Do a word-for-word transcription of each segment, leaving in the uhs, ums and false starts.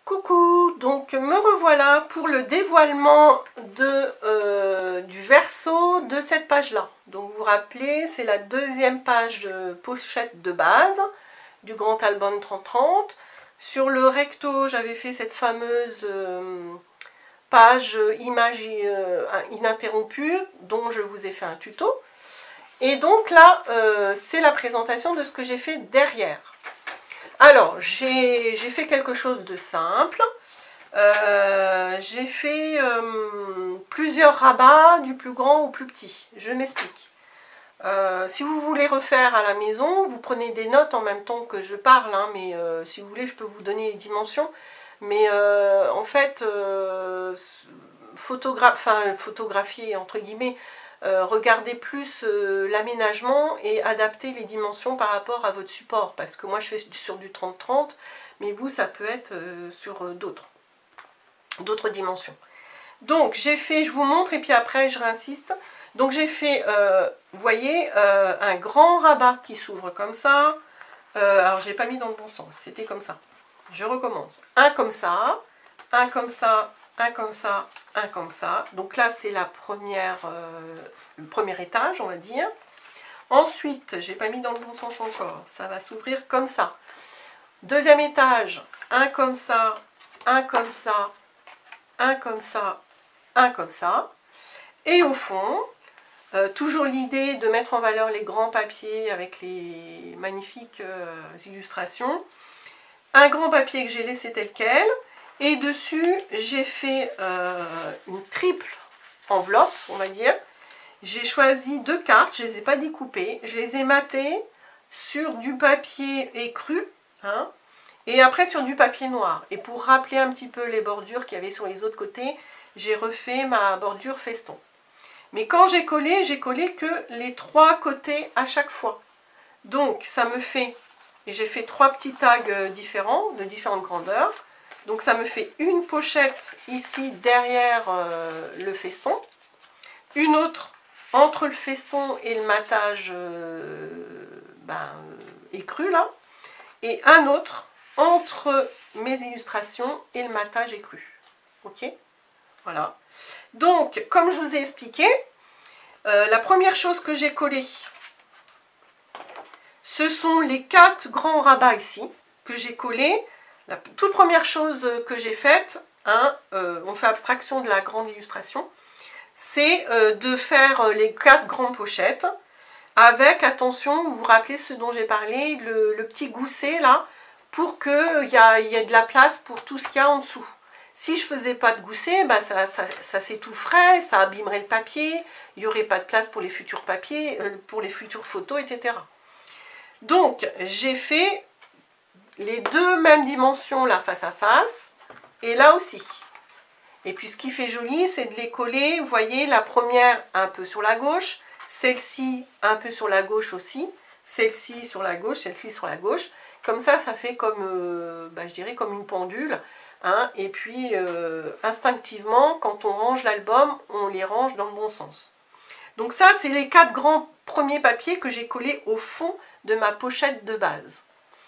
Coucou, donc me revoilà pour le dévoilement de, euh, du verso de cette page-là. Donc vous vous rappelez, c'est la deuxième page de pochette de base du grand album trente trente. Sur le recto, j'avais fait cette fameuse euh, page image euh, ininterrompue dont je vous ai fait un tuto. Et donc là, euh, c'est la présentation de ce que j'ai fait derrière. Alors, j'ai fait quelque chose de simple. Euh, j'ai fait euh, plusieurs rabats, du plus grand au plus petit. Je m'explique. Euh, si vous voulez refaire à la maison, vous prenez des notes en même temps que je parle, hein, mais euh, si vous voulez, je peux vous donner les dimensions. Mais euh, en fait, euh, photogra enfin, photographier, entre guillemets, Euh, regardez plus euh, l'aménagement et adaptez les dimensions par rapport à votre support, parce que moi je fais sur du trente trente, mais vous ça peut être euh, sur euh, d'autres d'autres dimensions. Donc j'ai fait, je vous montre et puis après je réinsiste. Donc j'ai fait, euh, vous voyez, euh, un grand rabat qui s'ouvre comme ça. Euh, alors j'ai pas mis dans le bon sens, c'était comme ça. Je recommence. Un comme ça, un comme ça, un comme ça, un comme ça. Donc là, c'est la première, euh, le premier étage, on va dire. Ensuite, j'ai pas mis dans le bon sens encore. Ça va s'ouvrir comme ça. Deuxième étage, un comme ça, un comme ça, un comme ça, un comme ça. Et au fond, euh, toujours l'idée de mettre en valeur les grands papiers avec les magnifiques euh, illustrations. Un grand papier que j'ai laissé tel quel. Et dessus, j'ai fait euh, une triple enveloppe, on va dire. J'ai choisi deux cartes, je ne les ai pas découpées. Je les ai matées sur du papier écru, hein, et après sur du papier noir. Et pour rappeler un petit peu les bordures qu'il y avait sur les autres côtés, j'ai refait ma bordure feston. Mais quand j'ai collé, j'ai collé que les trois côtés à chaque fois. Donc ça me fait, et j'ai fait trois petits tags différents, de différentes grandeurs. Donc ça me fait une pochette ici derrière euh, le feston, une autre entre le feston et le matage euh, ben, écru là, et un autre entre mes illustrations et le matage écru. Ok, voilà. Donc comme je vous ai expliqué, euh, la première chose que j'ai collée, ce sont les quatre grands rabats ici que j'ai collés. La toute première chose que j'ai faite, hein, euh, on fait abstraction de la grande illustration, c'est euh, de faire les quatre grandes pochettes avec, attention, vous vous rappelez ce dont j'ai parlé, le, le petit gousset là, pour qu'il y, y ait de la place pour tout ce qu'il y a en dessous. Si je ne faisais pas de gousset, bah ça, ça, ça s'étoufferait, ça abîmerait le papier, il n'y aurait pas de place pour les futurs papiers, euh, pour les futures photos, et cetera. Donc, j'ai fait les deux mêmes dimensions là face à face, et là aussi. Et puis ce qui fait joli, c'est de les coller, vous voyez, la première un peu sur la gauche, celle-ci un peu sur la gauche aussi, celle-ci sur la gauche, celle-ci sur la gauche. Comme ça, ça fait comme, euh, bah, je dirais, comme une pendule. Hein, et puis, euh, instinctivement, quand on range l'album, on les range dans le bon sens. Donc ça, c'est les quatre grands premiers papiers que j'ai collés au fond de ma pochette de base.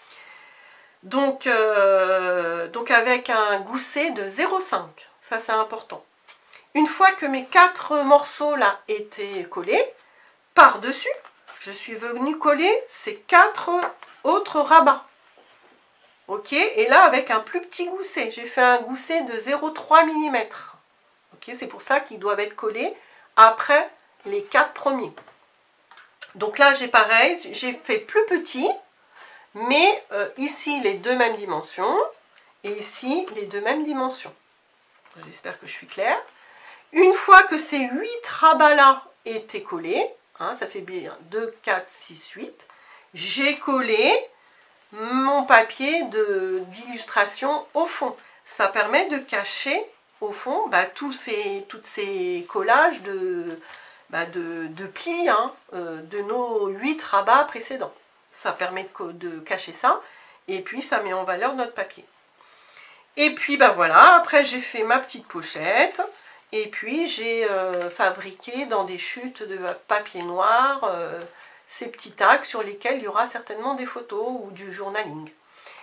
Donc, euh, donc avec un gousset de zéro virgule cinq, ça c'est important. Une fois que mes quatre morceaux là étaient collés, par-dessus, je suis venue coller ces quatre autres rabats. Ok, et là avec un plus petit gousset, j'ai fait un gousset de zéro virgule trois millimètres. Ok, c'est pour ça qu'ils doivent être collés après les quatre premiers. Donc là j'ai pareil, j'ai fait plus petit. Mais euh, ici, les deux mêmes dimensions, et ici, les deux mêmes dimensions. J'espère que je suis claire. Une fois que ces huit rabats-là étaient collés, hein, ça fait bien deux, quatre, six, huit, j'ai collé mon papier d'illustration au fond. Ça permet de cacher, au fond, bah, tous ces, toutes ces collages de, bah, de, de plis hein, euh, de nos huit rabats précédents. Ça permet de, de cacher ça, et puis ça met en valeur notre papier. Et puis ben voilà, après j'ai fait ma petite pochette, et puis j'ai euh, fabriqué dans des chutes de papier noir euh, ces petits tags sur lesquels il y aura certainement des photos ou du journaling.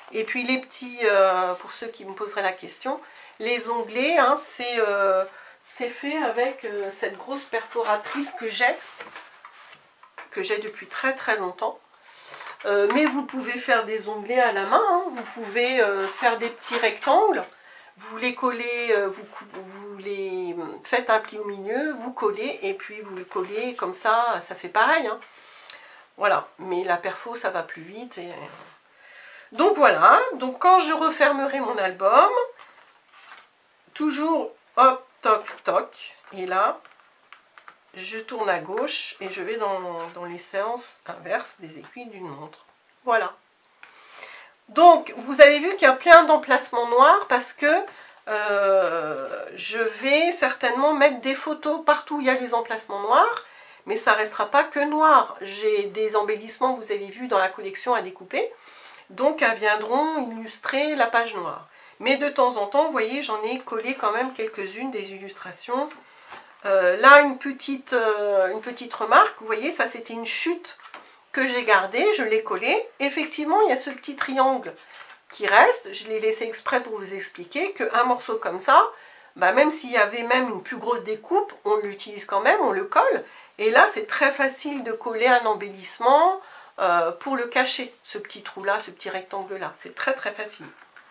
Et puis les petits, euh, pour ceux qui me poseraient la question, les onglets, hein, c'est euh, fait avec euh, cette grosse perforatrice que j'ai, que j'ai depuis très très longtemps. Euh, mais vous pouvez faire des onglets à la main, hein. Vous pouvez euh, faire des petits rectangles, vous les collez, euh, vous, vous les faites un pli au milieu, vous collez et puis vous le collez comme ça, ça fait pareil, hein. Voilà, mais la perfo ça va plus vite. Et... Donc voilà, donc quand je refermerai mon album, toujours hop, toc, toc, et là, je tourne à gauche et je vais dans, dans les séances inverses des aiguilles d'une montre. Voilà. Donc, vous avez vu qu'il y a plein d'emplacements noirs parce que euh, je vais certainement mettre des photos partout où il y a les emplacements noirs, mais ça ne restera pas que noir. J'ai des embellissements, vous avez vu, dans la collection à découper, donc elles viendront illustrer la page noire. Mais de temps en temps, vous voyez, j'en ai collé quand même quelques-unes des illustrations. Euh, là, une petite, euh, une petite remarque, vous voyez, ça c'était une chute que j'ai gardée, je l'ai collée. Effectivement, il y a ce petit triangle qui reste, je l'ai laissé exprès pour vous expliquer qu'un morceau comme ça, bah, même s'il y avait même une plus grosse découpe, on l'utilise quand même, on le colle. Et là, c'est très facile de coller un embellissement euh, pour le cacher, ce petit trou-là, ce petit rectangle-là. C'est très très facile.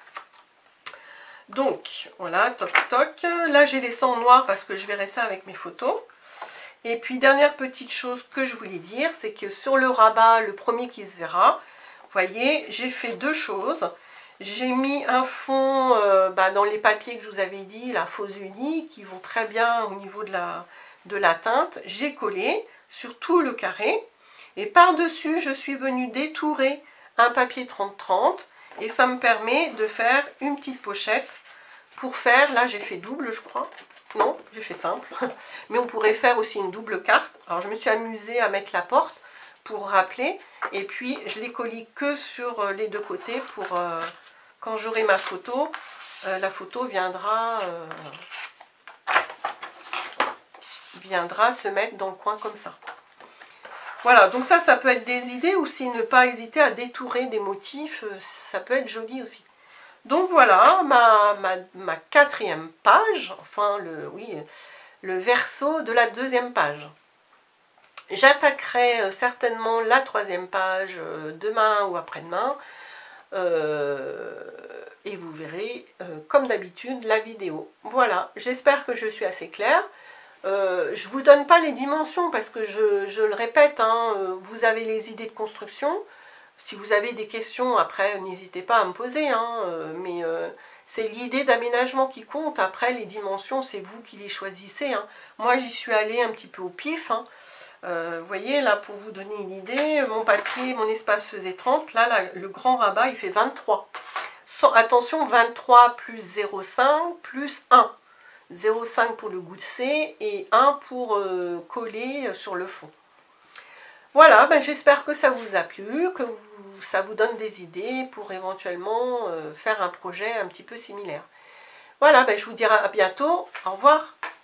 Donc, voilà, toc toc. Là, j'ai laissé en noir parce que je verrai ça avec mes photos. Et puis, dernière petite chose que je voulais dire, c'est que sur le rabat, le premier qui se verra, vous voyez, j'ai fait deux choses. J'ai mis un fond euh, bah, dans les papiers que je vous avais dit, la fausse unie, qui vont très bien au niveau de la, de la teinte. J'ai collé sur tout le carré. Et par-dessus, je suis venue détourer un papier trente trente. Et ça me permet de faire une petite pochette pour faire, là j'ai fait double je crois, non j'ai fait simple, mais on pourrait faire aussi une double carte. Alors je me suis amusée à mettre la porte pour rappeler, et puis je l'ai collé que sur les deux côtés pour, euh, quand j'aurai ma photo, euh, la photo viendra, euh, viendra se mettre dans le coin comme ça. Voilà, donc ça, ça peut être des idées, aussi ne pas hésiter à détourer des motifs, ça peut être joli aussi. Donc voilà, ma, ma, ma quatrième page, enfin, le, oui, le verso de la deuxième page. J'attaquerai certainement la troisième page demain ou après-demain, euh, et vous verrez, euh, comme d'habitude, la vidéo. Voilà, j'espère que je suis assez claire. Euh, je ne vous donne pas les dimensions parce que je, je le répète, hein, vous avez les idées de construction. Si vous avez des questions, après, n'hésitez pas à me poser. Hein, mais euh, c'est l'idée d'aménagement qui compte. Après, les dimensions, c'est vous qui les choisissez. Hein. Moi, j'y suis allée un petit peu au pif. Hein. Euh, vous voyez, là, pour vous donner une idée, mon papier, mon espace faisait trente. Là, là le grand rabat, il fait vingt-trois. Sans, attention, vingt-trois plus zéro virgule cinq plus un. zéro virgule cinq pour le gousset et un pour euh, coller sur le fond. Voilà, ben j'espère que ça vous a plu, que vous, ça vous donne des idées pour éventuellement euh, faire un projet un petit peu similaire. Voilà, ben je vous dirai à bientôt. Au revoir.